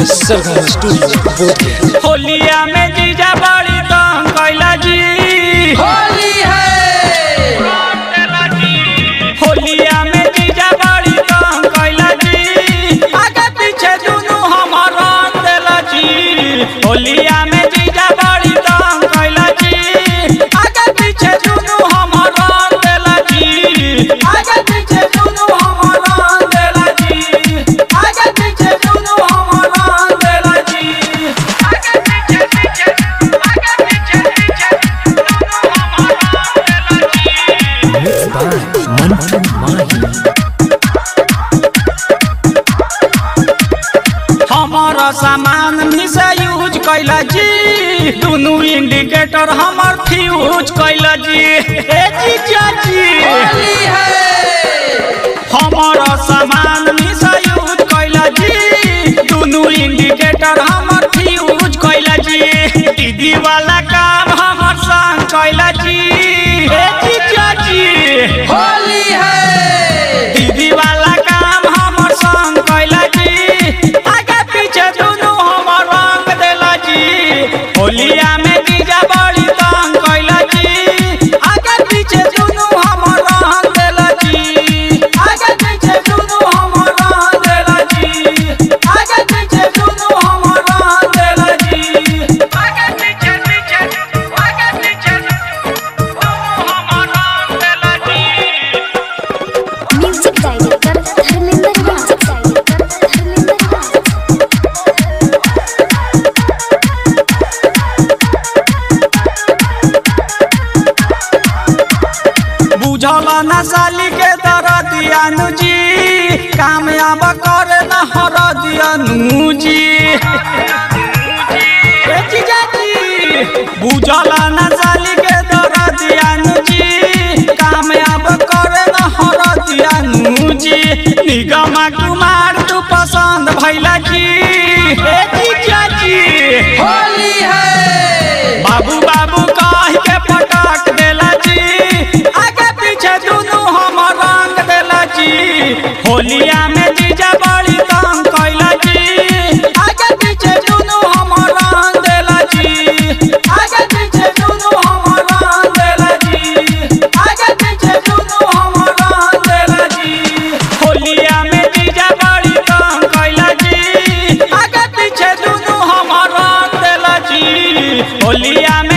सरगम studio. होलिया में जीजा बड़ी तंग कैला जी। होली है होलिया में जीजा बड़ी तंग कैला जी। आगे पीछे दोनों हमर रंग देला जी। होलिया में जीजा बड़ी तंग कैला जी। आगे पीछे दोनों हमर रंग देला जी। आगे पीछे दोनों हमर रंग देला जी। आगे पीछे दोनों हमर रंग देला जी। आगे पीछे हमारा सामान भी से यूज कैला जी। दोनों इंडिकेटर हमार फ्यूज कैला जी। ए जीजा जी होली है हमारा सामान भी से यूज कैला जी। दोनों इंडिकेटर हमार फ्यूज कैला जी। दीदी वाला काम हमार संग कैला जी। ए जीजा जी होली है दीदी वाला काम हमार संग कैला जी। आगे पीछे दोनों हमर रंग देला जी। होलिया में जीजा बड़ी तंग कैला जी। आगे पीछे दोनों हमर रंग देला जी। आगे पीछे दोनों हमर रंग देला जी। आगे पीछे दोनों हमर रंग देला जी। आगे पीछे दोनों हमर रंग देला जी। Music director Dharmendra Raj. बुझला न साली के दर दियानु जी। कामयाब करे न हर दियानु जी। ए जीजा जी बुझला न साली के दर दियानु जी। कामयाब करे न हर दियानु जी। निगम कुमार तू पसंद भैला जी। ए जीजा जी होली है बाबू बाबू कह के पटक देला जी। आगे पीछे दोनों हमर रंग देला जी। होलिया में जीजा बड़ी तंग कैला जी। आगे पीछे दोनों हमर रंग देला जी। आगे पीछे दोनों हमर रंग देला जी। आगे पीछे दोनों हमर रंग देला जी। होलिया में जीजा बड़ी तंग कैला जी। आगे पीछे दोनों हमर रंग देला जी। होलिया